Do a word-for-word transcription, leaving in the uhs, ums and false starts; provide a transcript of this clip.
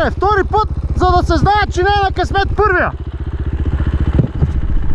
втори път, за да се знае, че не е на късмет първия.